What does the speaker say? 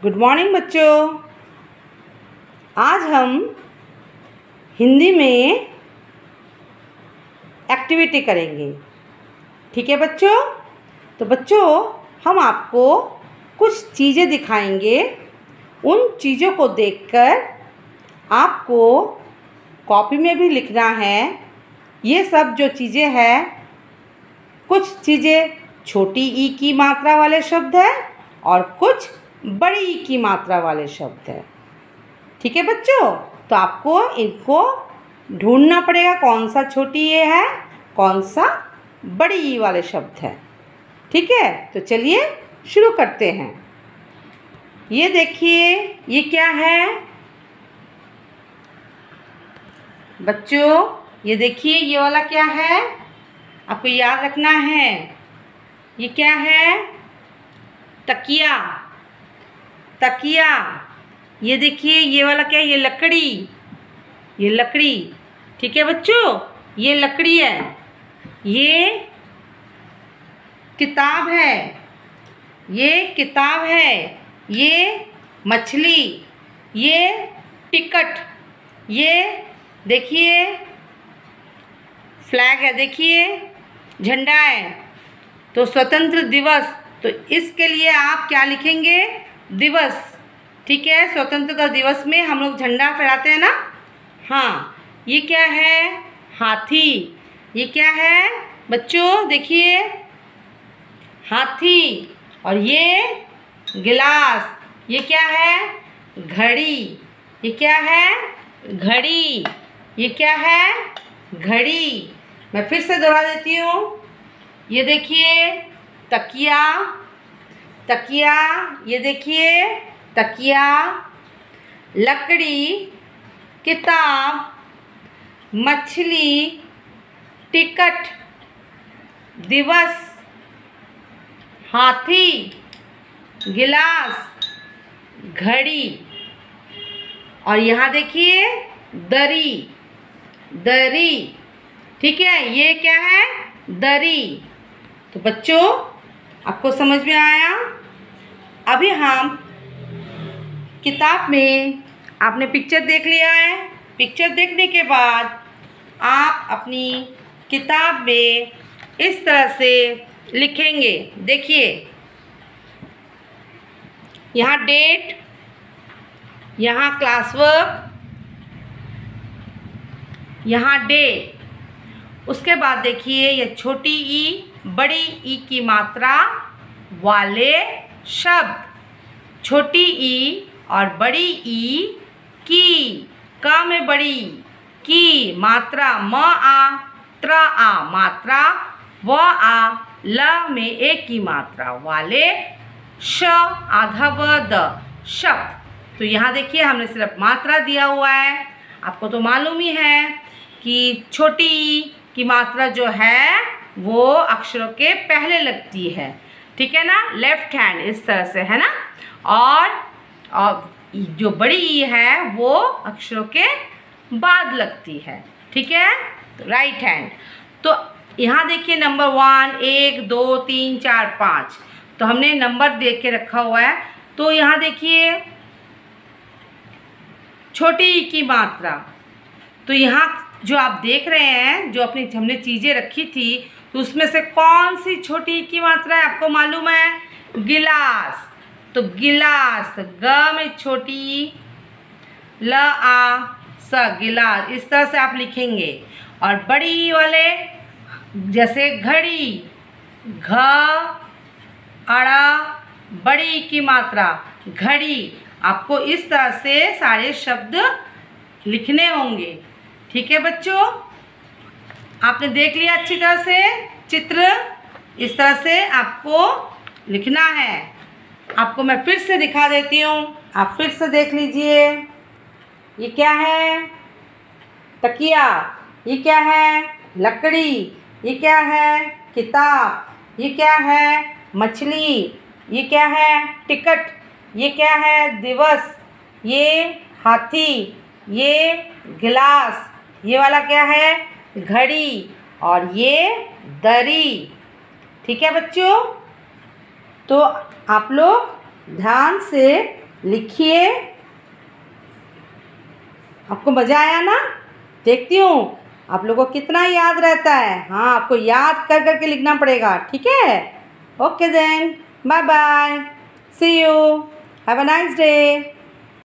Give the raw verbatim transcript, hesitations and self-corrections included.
Good morning बच्चों। आज हम हिंदी में एक्टिविटी करेंगे। ठीक है बच्चों। तो बच्चों हम आपको कुछ चीज़ें दिखाएंगे। उन चीज़ों को देखकर आपको कॉपी में भी लिखना है। ये सब जो चीज़ें हैं, कुछ चीज़ें छोटी ई की मात्रा वाले शब्द हैं और कुछ बड़ी ई की मात्रा वाले शब्द हैं। ठीक है बच्चों। तो आपको इनको ढूंढना पड़ेगा कौन सा छोटी ये है, कौन सा बड़ी ई वाले शब्द है। ठीक है। तो चलिए शुरू करते हैं। ये देखिए, ये क्या है बच्चों? ये देखिए, ये वाला क्या है, आपको याद रखना है। ये क्या है? तकिया। तकिया। ये देखिए, ये वाला क्या है? ये लकड़ी। ये लकड़ी। ठीक है बच्चों, ये लकड़ी है। ये किताब है। ये किताब है। ये मछली। ये टिकट। ये देखिए फ्लैग है, देखिए झंडा है। तो स्वतंत्र दिवस, तो इसके लिए आप क्या लिखेंगे? दिवस। ठीक है। स्वतंत्रता दिवस में हम लोग झंडा फहराते हैं ना। हाँ। ये क्या है? हाथी। ये क्या है बच्चों? देखिए हाथी। और ये गिलास। ये क्या है? घड़ी। ये क्या है? घड़ी। ये क्या है? घड़ी। मैं फिर से दोहरा देती हूँ। ये देखिए तकिया। तकिया। ये देखिए तकिया, लकड़ी, किताब, मछली, टिकट, दिवस, हाथी, गिलास, घड़ी। और यहाँ देखिए दरी। दरी। ठीक है। ये क्या है? दरी। तो बच्चों आपको समझ में आया? अभी हम किताब में आपने पिक्चर देख लिया है। पिक्चर देखने के बाद आप अपनी किताब में इस तरह से लिखेंगे। देखिए यहाँ डेट, यहाँ क्लास वर्क, यहाँ डे। उसके बाद देखिए ये छोटी ई, बड़ी ई की मात्रा वाले शब्द। छोटी ई और बड़ी ई की, का में बड़ी, की मात्रा, म आ त्र आ मात्रा, व आ ल में एक की मात्रा वाले श आधा व द शब्द। तो यहाँ देखिए हमने सिर्फ मात्रा दिया हुआ है। आपको तो मालूम ही है कि छोटी ई की मात्रा जो है वो अक्षरों के पहले लगती है। ठीक है ना, लेफ्ट हैंड इस तरह से है ना। और, और जो बड़ी ई है वो अक्षरों के बाद लगती है। ठीक है, तो राइट हैंड। तो यहाँ देखिए नंबर वन, एक दो तीन चार पाँच, तो हमने नंबर देख के रखा हुआ है। तो यहाँ देखिए छोटी ई की मात्रा, तो यहाँ जो आप देख रहे हैं, जो अपनी हमने चीज़ें रखी थी, तो उसमें से कौन सी छोटी ई की मात्रा है आपको मालूम है? गिलास। तो गिलास, ग में छोटी ई, ल आ स, गिलास। इस तरह से आप लिखेंगे। और बड़ी ई वाले जैसे घड़ी, घ अड़ा, बड़ी ई की मात्रा घड़ी। आपको इस तरह से सारे शब्द लिखने होंगे। ठीक है बच्चों, आपने देख लिया अच्छी तरह से चित्र। इस तरह से आपको लिखना है। आपको मैं फिर से दिखा देती हूँ, आप फिर से देख लीजिए। ये क्या है? तकिया। ये क्या है? लकड़ी। ये क्या है? किताब। ये क्या है? मछली। ये क्या है? टिकट। ये क्या है? दिवस। ये हाथी। ये गिलास। ये वाला क्या है? घड़ी। और ये दरी। ठीक है बच्चों। तो आप लोग ध्यान से लिखिए। आपको मज़ा आया ना? देखती हूँ आप लोगों को कितना याद रहता है। हाँ, आपको याद कर कर के लिखना पड़ेगा, ठीक है? Okay then, bye bye, see you, have a nice day.